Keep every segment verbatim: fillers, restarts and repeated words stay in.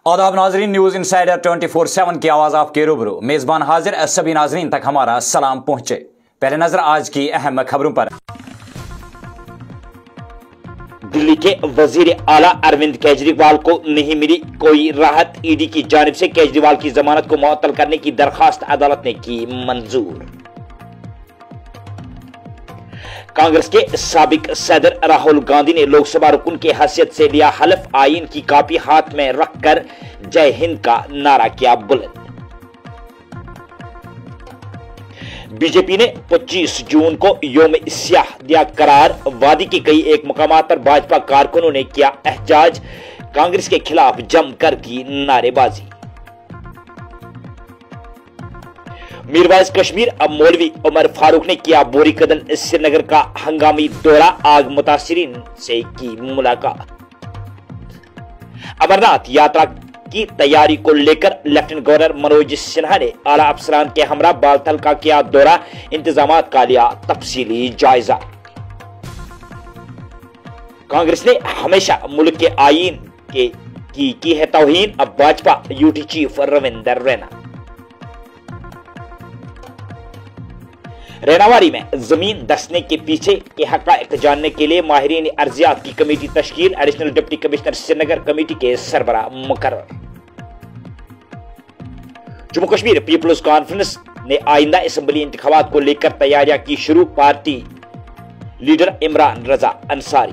आदाब नाजरीन, news insider twenty four seven की आवाज आपके रूबरू मेजबान हाजिर, सभी नाजरीन तक हमारा सलाम पहुंचे। पहले नजर आज की अहम खबरों पर। दिल्ली के वजीर आला अरविंद केजरीवाल को नहीं मिली कोई राहत। ईडी की जानिब से केजरीवाल की जमानत को मुअत्तल करने की दरखास्त अदालत ने की मंजूर। कांग्रेस के साबिक सदर राहुल गांधी ने लोकसभा रुकन की हैसियत से लिया हलफ। आईन की कॉपी हाथ में रखकर जय हिंद का नारा किया बुलंद। बीजेपी ने पच्चीस जून को योम स्याह दिया करार। वादी के कई एक मुकामात पर भाजपा कारकुनों ने किया एहजाज। कांग्रेस के खिलाफ जमकर की नारेबाजी। मीरवाइज कश्मीर अब मौलवी उमर फारूक ने किया बोरी कदल श्रीनगर का हंगामी दौरा। आग मुतासिरीन से की मुलाकात। अमरनाथ यात्रा की तैयारी को लेकर लेफ्टिनेंट गवर्नर मनोज सिन्हा ने आला अफसरान के हमरा बालथल का किया दौरा। इंतजामात का लिया तफसीली जायजा। कांग्रेस ने हमेशा मुल्क के आईन के की, की है तौहीन। अब भाजपा यूटी चीफ रविंदर रैना। रैनावारी में जमीन धंसने के पीछे के हकायक जानने के लिए माहिरीन अर्जियात की कमेटी तश्कील। Additional deputy commissioner Srinagar committee के सरबराह मुकर्रर। जम्मू कश्मीर पीपल्स कॉन्फ्रेंस ने आइंदा असेंबली इंतखाबात को लेकर तैयारियां की शुरू। Party leader Imran Raza Ansari.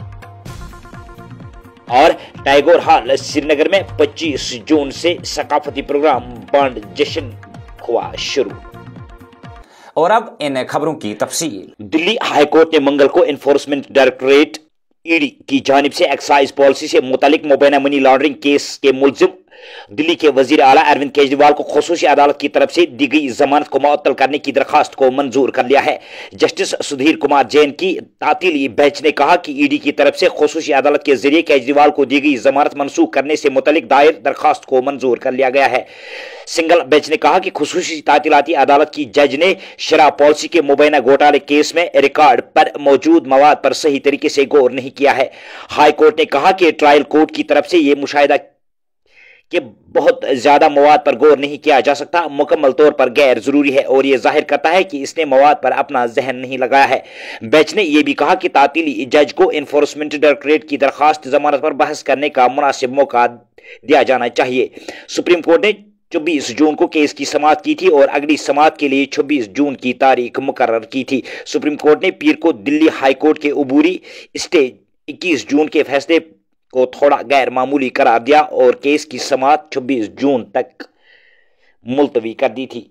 और टैगोर हॉल श्रीनगर में पच्चीस जून से सकाफती प्रोग्राम बांड जश्न हुआ शुरू। और अब इन खबरों की तफसील। दिल्ली हाईकोर्ट ने मंगल को एनफोर्समेंट डायरेक्टरेट ईडी की जानिब से एक्साइज पॉलिसी से मुतालिक मुबैना मनी लॉन्ड्रिंग केस के मुलजिम दिल्ली के वजीर आला अरविंद केजरीवाल को खुसूसी अदालत की तरफ से दी गई जमानत को मुअत्तल करने की दरखास्त को मंजूर कर लिया है। जस्टिस सुधीर कुमार जैन की तातीली बेंच ने कहा कि ईडी की तरफ से खुसूसी अदालत के जरिए केजरीवाल को दी गई जमानत मनसूख करने से मुतालिक दायर दरखास्त को मंजूर कर लिया गया है। सिंगल बेंच ने कहा कि खुसूसी तातीलाती अदालत की जज ने शराब पॉलिसी के मुबैना घोटाले केस में रिकॉर्ड पर मौजूद मवाद पर सही तरीके से गौर नहीं किया है। हाई कोर्ट ने कहा कि ट्रायल कोर्ट की तरफ से यह मुशाहिदा कि बहुत ज्यादा मवाद पर गौर नहीं किया जा सकता मुकम्मल तौर पर गैर जरूरी है और यह जाहिर करता है कि इसने मवाद पर अपना जहन नहीं लगाया है। बेंच ने यह भी कहा कि तातीली जज को एनफोर्समेंट डायरेक्टरेट की दरखास्त जमानत पर बहस करने का मुनासिब मौका दिया जाना चाहिए। सुप्रीम कोर्ट ने चौबीस जून को केस की समाअत की थी और अगली समाअत के लिए छब्बीस जून की तारीख मुकर्रर की थी। सुप्रीम कोर्ट ने पीर को दिल्ली हाई कोर्ट के अबूरी स्टे इक्कीस जून के फैसले को थोड़ा गैर मामूली करार दिया और केस की समाअत छब्बीस जून तक मुलतवी कर दी थी।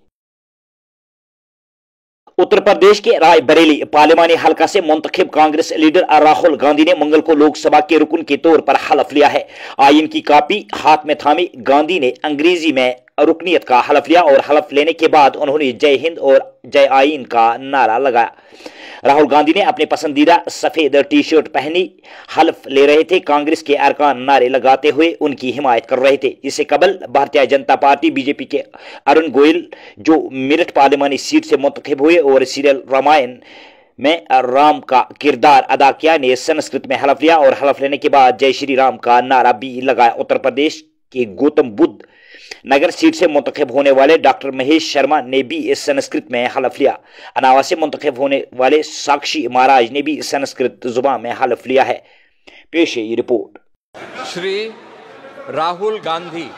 उत्तर प्रदेश के रायबरेली पार्लिमानी हलका से मुंतखब कांग्रेस लीडर राहुल गांधी ने मंगल को लोकसभा के रुकन के तौर पर हलफ लिया है। आईन की कॉपी हाथ में थामी गांधी ने अंग्रेजी में रुकनियत का हलफ लिया और हलफ लेने के बाद उन्होंने जय हिंद और जय आईन का नारा लगाया। राहुल गांधी ने अपने पसंदीदा सफेद टी शर्ट पहनी हलफ ले रहे थे। कांग्रेस के अरकान नारे लगाते हुए उनकी हिमायत कर रहे थे। इससे कबल भारतीय जनता पार्टी बीजेपी के अरुण गोयल जो मेरठ पार्लिमानी सीट से मुंतखब हुए और सीरियल रामायण में राम का किरदार अदा किया ने संस्कृत में हलफ लिया और हलफ लेने के बाद जय श्री राम का नारा भी लगाया। उत्तर प्रदेश के गौतम बुद्ध नगर सीट से मुंतखब होने वाले डॉक्टर महेश शर्मा ने भी इस संस्कृत में हलफ लिया। अनावा से मुंतखब होने वाले साक्षी महाराज ने भी संस्कृत जुबान में हलफ लिया है। पेश है ये report. Shri Rahul Gandhi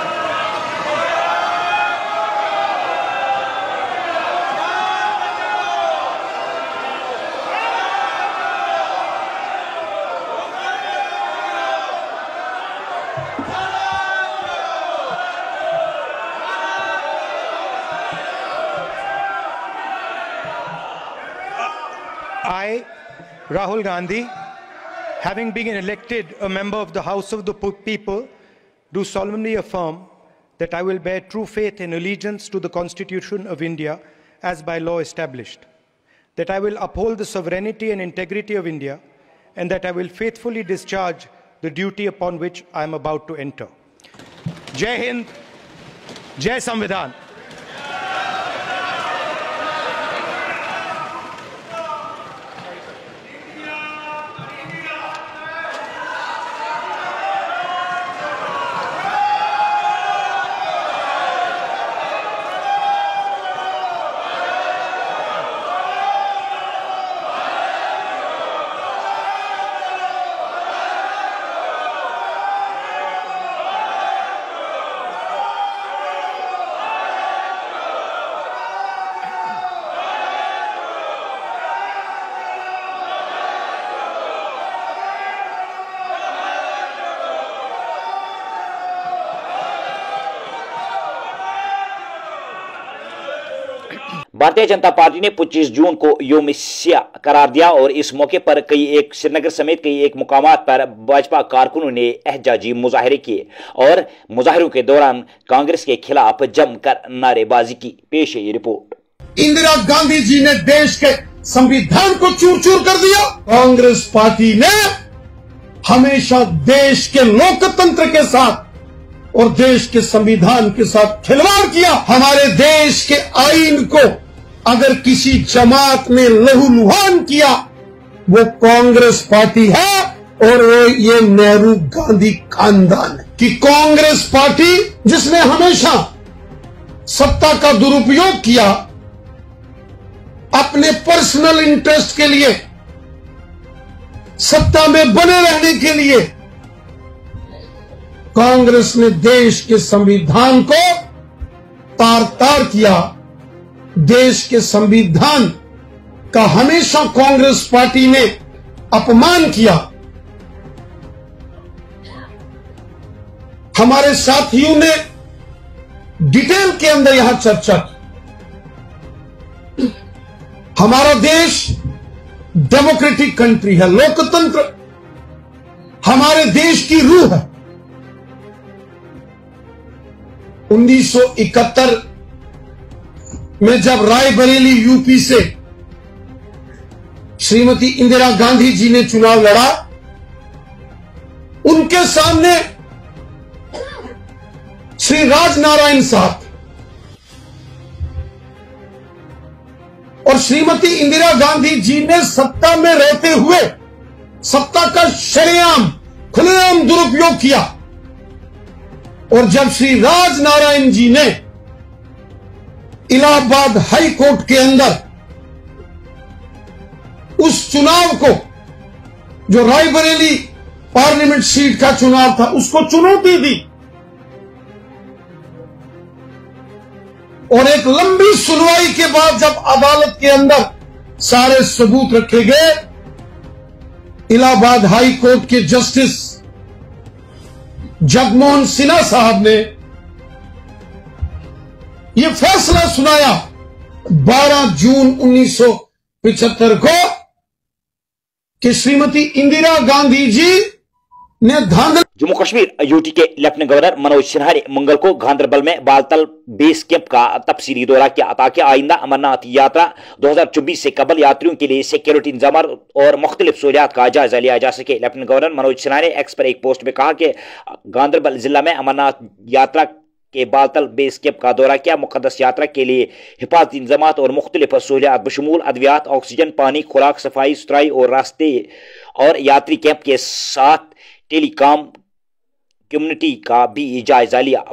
I, Rahul Gandhi, having been elected a member of the House of the People, do solemnly affirm that I will bear true faith and allegiance to the Constitution of India as by law established, that I will uphold the sovereignty and integrity of India, and that I will faithfully discharge the duty upon which I am about to enter. Jai Hind, Jai Samvidhan. Bharatiya Janata party ने पच्चीस जून को यौम सिया करार दिया और इस मौके पर कई एक श्रीनगर समेत कई एक मुकामात पर भाजपा कारकुनों ने एहजाजी मुजाहरे किए और मुजाहरों के दौरान कांग्रेस के खिलाफ जमकर नारेबाजी की। पेश है ये रिपोर्ट। इंदिरा गांधी जी ने देश के संविधान को चूर चूर कर दिया। कांग्रेस पार्टी ने हमेशा देश के लोकतंत्र के साथ और देश के संविधान के साथ खिलवाड़ किया। हमारे देश के आईन को अगर किसी जमात ने लहूलुहान किया वो कांग्रेस पार्टी है और वो ये नेहरू गांधी खानदान है कि कांग्रेस पार्टी जिसने हमेशा सत्ता का दुरुपयोग किया अपने पर्सनल इंटरेस्ट के लिए, सत्ता में बने रहने के लिए, कांग्रेस ने देश के संविधान को तार तार किया। देश के संविधान का हमेशा कांग्रेस पार्टी ने अपमान किया। हमारे साथियों ने डिटेल के अंदर यहां चर्चा की। हमारा देश डेमोक्रेटिक कंट्री है, लोकतंत्र हमारे देश की रूह है। उन्नीस सौ इकहत्तर में जब रायबरेली यूपी से श्रीमती इंदिरा गांधी जी ने चुनाव लड़ा, उनके सामने श्री राजनारायण साहब और श्रीमती इंदिरा गांधी जी ने सत्ता में रहते हुए सत्ता का शरेआम खुलेआम दुरुपयोग किया और जब श्री राजनारायण जी ने इलाहाबाद हाई कोर्ट के अंदर उस चुनाव को जो रायबरेली पार्लियामेंट सीट का चुनाव था उसको चुनौती दी और एक लंबी सुनवाई के बाद जब अदालत के अंदर सारे सबूत रखे गए, इलाहाबाद हाई कोर्ट के जस्टिस जगमोहन सिन्हा साहब ने यह फैसला सुनाया बारह जून उन्नीस सौ पिछहत्तर को कि श्रीमती इंदिरा गांधी जी ने धांधली। जम्मू कश्मीर यूटी के लेफ्टिनेंट गवर्नर मनोज सिन्हा ने मंगल को गांधरबल में बालतल बेस कैंप का तफसीली दौरा किया ताकि आइंदा अमरनाथ यात्रा दो हजार चौबीस से कबल यात्रियों के लिए सिक्योरिटी इंतजाम और मुख्तलिफ सहूलियात का जायजा लिया जा सके। लेफ्टिनेंट गवर्नर मनोज सिन्हा ने एक्स पर एक पोस्ट में कहा कि गांधरबल जिला में अमरनाथ यात्रा के बालतल बेस कैंप का दौरा किया। मुकद्दस यात्रा के लिए हिफाजती इंतजाम और मुख्तलिफ सहूलियात बशमूल अद्वियात, ऑक्सीजन, पानी, खुराक, सफाई सुथराई और रास्ते और यात्री कैंप के साथ टेलीकॉम कम्युनिटी का भी जायजा लिया।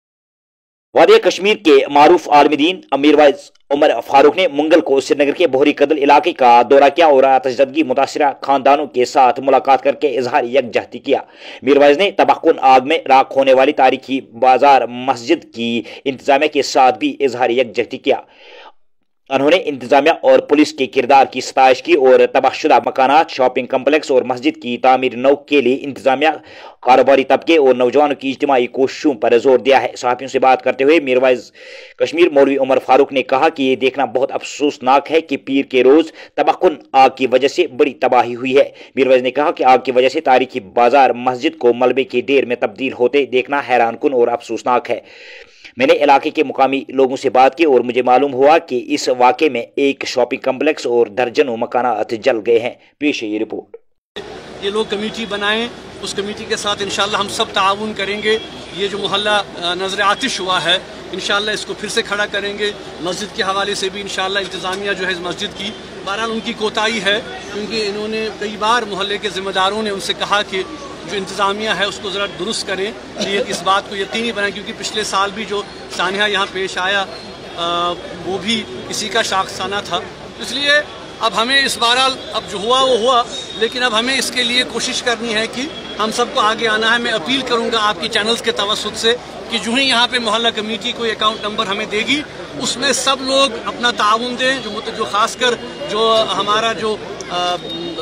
वादी कश्मीर के मारूफ आलमदीन मीरवाइज उमर फारूक ने मंगल को श्रीनगर के बोहरी कदल इलाके का दौरा किया और आतिशज़दगी मुतासिरा खानदानों के साथ मुलाकात करके इजहार यकजहती किया। मीरवाइज ने तबाहकुन आग में राख होने वाली तारीखी बाजार मस्जिद की इंतजामिया के साथ भी इजहार यकजहती किया। उन्होंने इंतजामिया और पुलिस के किरदार की सताइश की और तबाहशुदा मकानात, शॉपिंग कम्प्लेक्स और मस्जिद की तामीर नौ के लिए इंतजामिया, कारोबारी तबके और नौजवानों की इज्तिमाई कोशिशों पर जोर दिया है। सहाफ़ियों से बात करते हुए मीरवाइज कश्मीर मौलवी उमर फारूक ने कहा कि ये देखना बहुत अफसोसनाक है कि पीर के रोज तबाहकुन आग की वजह से बड़ी तबाही हुई है। मीरवाइज ने कहा कि आग की वजह से तारीखी बाजार मस्जिद को मलबे के ढेर में तब्दील होते देखना हैरानकुन और अफसोसनाक है। मैंने इलाके के मुकामी लोगों से बात की और मुझे मालूम हुआ कि इस वाक़े में एक शॉपिंग कम्प्लेक्स और दर्जनों मकानात जल गए हैं। पेश है ये रिपोर्ट। ये लोग कमेटी बनाएं, उस कमेटी के साथ इंशाल्लाह हम सब ताउन करेंगे। ये जो मोहल्ला नजर आतिश हुआ है इंशाल्लाह इसको फिर से खड़ा करेंगे। मस्जिद के हवाले से भी इंशाल्लाह इंतज़ामिया जो है इस मस्जिद की बहरहाल उनकी कोताही है, क्योंकि इन्होंने कई बार मोहल्ले के ज़िम्मेदारों ने उनसे कहा कि जो इंतज़ामिया है उसको ज़रा दुरुस्त करें, ये इस बात को यकीनी बनाएं, क्योंकि पिछले साल भी जो सानिया यहाँ पेश आया आ, वो भी इसी का शाखसाना था। इसलिए अब हमें इस बार अब जो हुआ वो हुआ, लेकिन अब हमें इसके लिए कोशिश करनी है कि हम सबको आगे आना है। मैं अपील करूंगा आपकी चैनल्स के तवस्सुत से कि जो ही यहाँ पे मोहल्ला कमेटी कोई अकाउंट नंबर हमें देगी उसमें सब लोग अपना ताउन दें, जो जो खासकर जो हमारा जो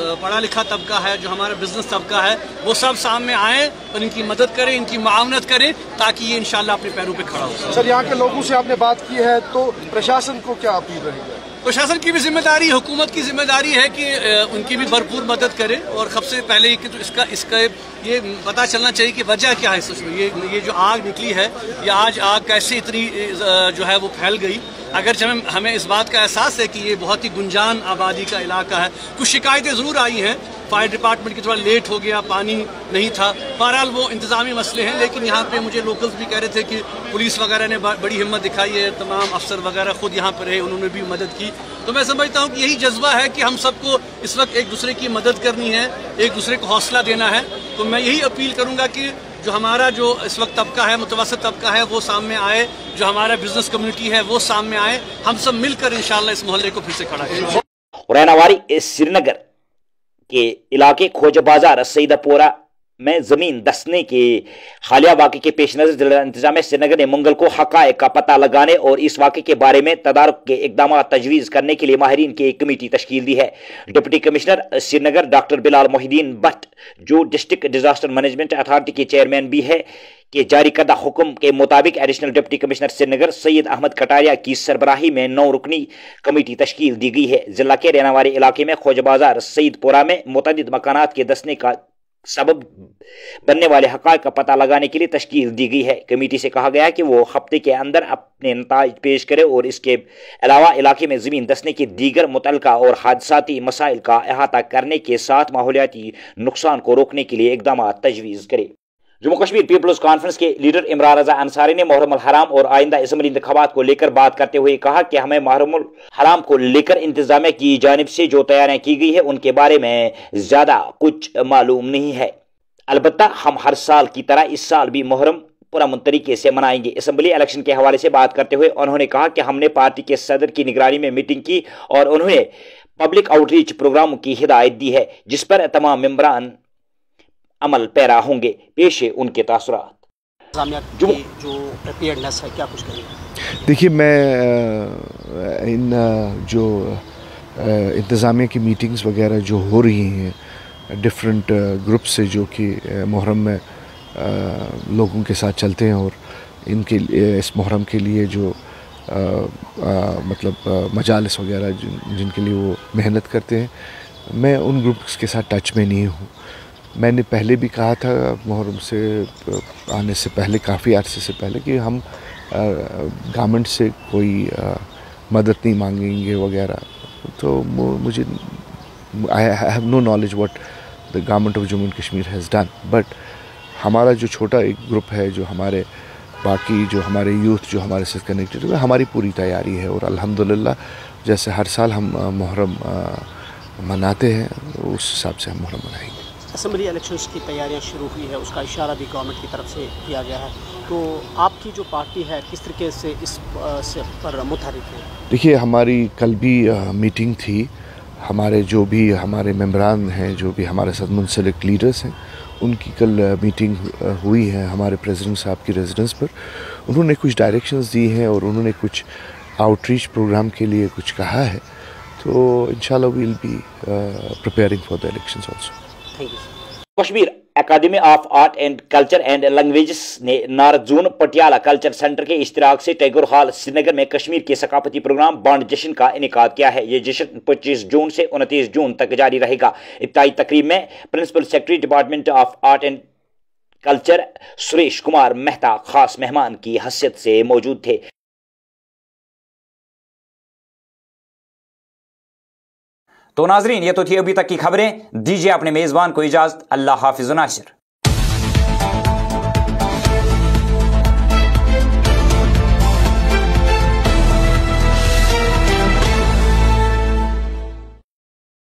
पढ़ा लिखा तबका है, जो हमारा बिजनेस तबका है, वो सब सामने आए और इनकी मदद करें, इनकी मुआवनत करें, ताकि ये इंशाल्लाह अपने पैरों पे खड़ा हो। सर, यहाँ के लोगों से आपने बात की है, तो प्रशासन को क्या अपील रहेगी? प्रशासन की भी जिम्मेदारी, हुकूमत की जिम्मेदारी है कि उनकी भी भरपूर मदद करे। और सबसे पहले कि तो इसका इसका ये पता चलना चाहिए कि वजह क्या है सच में, ये ये जो आग निकली है, ये आज आग कैसे इतनी जो है वो फैल गई। अगर हमें हमें इस बात का एहसास है कि ये बहुत ही गुंजान आबादी का इलाका है। कुछ शिकायतें ज़रूर आई हैं, फायर डिपार्टमेंट की थोड़ा लेट हो गया, पानी नहीं था, बहरहाल वो इंतज़ामी मसले हैं। लेकिन यहाँ पे मुझे लोकल्स भी कह रहे थे कि पुलिस वगैरह ने बड़ी हिम्मत दिखाई है, तमाम अफसर वगैरह खुद यहाँ पर रहे, उन्होंने भी मदद की। तो मैं समझता हूँ कि यही जज्बा है कि हम सबको इस वक्त एक दूसरे की मदद करनी है, एक दूसरे को हौसला देना है। तो मैं यही अपील करूँगा कि जो हमारा जो इस वक्त तबका है, मुतवसत तबका है, वो सामने आए, जो हमारा बिजनेस कम्युनिटी है वो सामने आए, हम सब मिलकर इंशाल्लाह इस मोहल्ले को फिर से खड़ा करें। रहनावारी श्रीनगर के इलाके खोज बाजार सईदापोरा में जमीन दसने के हालिया वाक़े के पेश नजर जिला इंतजामिया श्रीनगर ने मंगल को हक़ाइक़ का पता लगाने और इस वाक़े के बारे में तदारुक के इक़दाम तजवीज़ करने के लिए माहिरीन की एक कमेटी तश्कील दी है। Deputy commissioner Srinagar doctor Bilal Mohiuddin Bhat, जो डिस्ट्रिक्ट डिजास्टर मैनेजमेंट अथॉरिटी के चेयरमैन भी है, के जारी करदा हुक्म के मुताबिक additional deputy commissioner Srinagar Syed Ahmad Kataria की सरबराही में नौ रुकनी कमेटी तश्कील दी गई है। जिला के रहनावारी इलाके में खोज बाजार सईदपुरा में मुतअद्दिद मकानात के दसने का सबब बनने वाले हक़ाइक़ का पता लगाने के लिए तश्कील दी गई है। कमेटी से कहा गया कि वो हफ्ते के अंदर अपने नताइज पेश करे और इसके अलावा इलाके में ज़मीन दसने के दीगर मुतल्लिका और हादसाती मसाइल का अहाता करने के साथ माहौलियाती नुकसान को रोकने के लिए इक़दाम तजवीज़ करे। जम्मू कश्मीर पीपल्स कॉन्फ्रेंस के लीडर इमरान रजा अंसारी ने मुहर्रम अल हराम और आइंदा इसम्बली इंतखाबात को लेकर बात करते हुए कहा कि हमें मुहर्रम अल हराम को लेकर इंतजामिया की जानिब से जो तैयारियां की गई है उनके बारे में ज्यादा कुछ मालूम नहीं है। अलबत्ता हम हर साल की तरह इस साल भी मुहर्रम पुरअमन तरीके से मनाएंगे। असम्बली इलेक्शन के हवाले से बात करते हुए उन्होंने कहा कि हमने पार्टी के सदर की निगरानी में मीटिंग की और उन्होंने पब्लिक आउटरीच प्रोग्रामों की हिदायत दी है, जिस पर तमाम मेंबरान अमल पैरा होंगे। पेश है उनके तासुरात। जो जो प्रिपेयर्डनेस है, क्या कुछ करेंगे? देखिए, मैं इन जो इंतज़ामिया की मीटिंग्स वगैरह जो हो रही हैं डिफरेंट ग्रुप से, जो कि मुहर्रम में लोगों के साथ चलते हैं और इनके इस मुहर्रम के लिए जो आ, आ, मतलब मजालिस वगैरह जिन, जिनके लिए वो मेहनत करते हैं, मैं उन ग्रुप्स के साथ टच में नहीं हूँ। मैंने पहले भी कहा था मुहर्रम से आने से पहले, काफ़ी अरसे से पहले, कि हम गवर्नमेंट से कोई आ, मदद नहीं मांगेंगे वगैरह। तो मुझे I have no knowledge what the government of Jammu and Kashmir has done, but हमारा जो छोटा एक ग्रुप है, जो हमारे बाकी जो हमारे यूथ जो हमारे साथ कनेक्टेड है, हमारी पूरी तैयारी है और अल्हम्दुलिल्लाह जैसे हर साल हम मुहर्रम मनाते हैं उस हिसाब से हम मुहर्रम मनाएंगे। असम्बली इलेक्शंस की तैयारियां शुरू हुई है, उसका इशारा भी गवर्नमेंट की तरफ से किया गया है, तो आपकी जो पार्टी है किस तरीके से इस से पर मुतहरिक है? देखिए, हमारी कल भी मीटिंग थी, हमारे जो भी हमारे मेंबरान हैं, जो भी हमारे साथ मुंसलिक लीडर्स हैं, उनकी कल मीटिंग हुई है हमारे प्रेसिडेंट साहब की रेजिडेंस पर। उन्होंने कुछ डायरेक्शंस दी हैं और उन्होंने कुछ आउटरीच प्रोग्राम के लिए कुछ कहा है, तो इंशाल्लाह we will be preparing for the elections also. Kashmir academy of art and culture and languages ने नारजून पटियाला कल्चर सेंटर के इश्तिराक से टैगोर हॉल श्रीनगर में कश्मीर के सकाफती प्रोग्राम बांड जश्न का इनेकाद किया है। ये जश्न पच्चीस जून से उनतीस जून तक जारी रहेगा। इब्तिदाई तकरीब में principal secretary department of art and culture Suresh Kumar Mehta खास मेहमान की हैसियत से मौजूद थे। तो नाजरीन, ये तो थी अभी तक की खबरें। दीजिए अपने मेजबान को इजाजत। अल्लाह हाफिज़ नासिर।